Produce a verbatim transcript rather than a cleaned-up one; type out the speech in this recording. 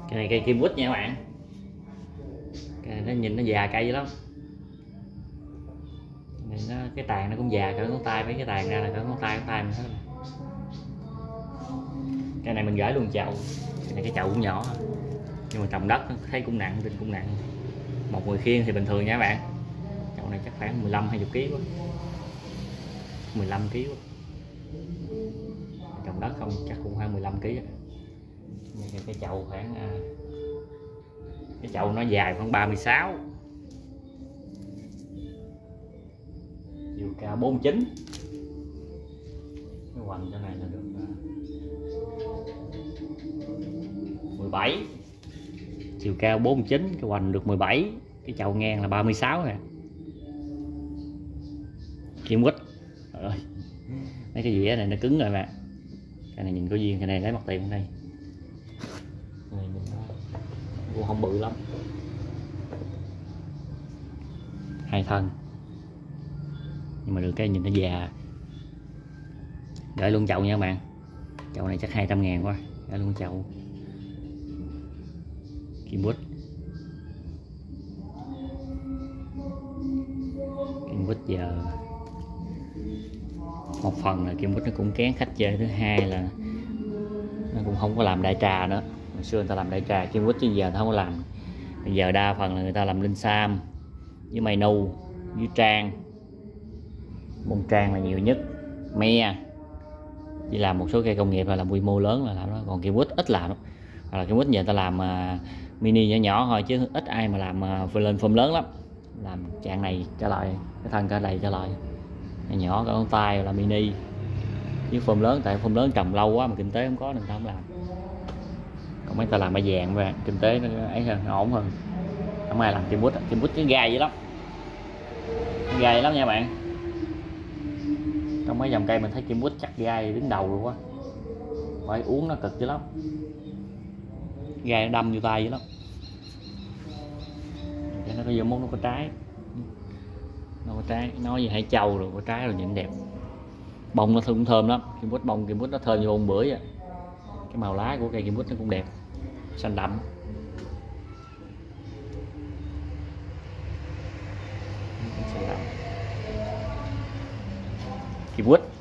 Cái này cây kim quýt nha các bạn. Cái này nó nhìn nó già cây lắm. Này nó, cái tàn nó cũng già cỡ ngón tay, mấy cái tàn ra là cỡ ngón tay ngón tay mình hết. Cái này mình gửi luôn chậu. Cái này cái chậu cũng nhỏ nhưng mà trồng đất thấy cũng nặng, tin cũng nặng. Một người khiêng thì bình thường nha các bạn. Chậu này chắc khoảng mười lăm hai mươi ký quá. mười lăm ký quá. Trồng đất không chắc cũng khoảng mười lăm ký. Cái, cái chậu khoảng cái chậu nó dài khoảng ba mươi sáu, chiều cao bốn mươi chín. Cái hoành chỗ này là được mười bảy, chiều cao bốn mươi chín, cái hoành được mười bảy, cái chậu ngang là ba mươi sáu nè. Kim quýt rồi, mấy cái dĩa này nó cứng rồi mà. Cái này nhìn có duyên, cái này lấy mặt tiền ở đây. Cái này cũng không bự lắm, hai thân nhưng mà được cái nhìn nó già. Gửi luôn chậu nha các bạn. Chậu này chắc hai trăm ngàn quá. Gửi luôn chậu kim quýt. Kim quýt giờ một phần là kim quýt nó cũng kén khách chơi, thứ hai là nó cũng không có làm đại trà nữa. Hồi xưa người ta làm đại trà kim quýt chứ giờ ta không có làm. Bây giờ đa phần là người ta làm linh sam với mây nu với trang. Bông trang là nhiều nhất, me chỉ làm một số cây công nghiệp là làm quy mô lớn là làm đó, còn kim quýt ít làm. Hoặc là kim quýt giờ ta làm uh, mini nhỏ nhỏ thôi chứ ít ai mà làm uh, lên phơm lớn lắm. Làm trạng này trở lại, cái thân cả đầy trở lại, nhỏ nhỏ cả ngón tay là mini với phơm lớn, tại phơm lớn trồng lâu quá mà kinh tế không có nên ta không làm. Còn mấy ta làm bãi vàng và kinh tế nó ấy hơn, nó ổn hơn. Không ai làm kim quýt, kim quýt cái gai vậy lắm, gai lắm nha bạn. Trong mấy dòng cây mình thấy kim quýt chắc gai đứng đầu luôn quá, phải uống nó cực dữ lắm, gai nó đâm vô tay dữ lắm. Nó có vô mốt nó có trái, nó có trái, nói gì hay trâu rồi có trái rồi nhìn đẹp. Bông nó cũng thơm lắm, kim quýt bông kim quýt nó thơm như bông bưởi vậy. Cái màu lá của cây kim quýt nó cũng đẹp, xanh đậm. Xanh đậm kim quýt.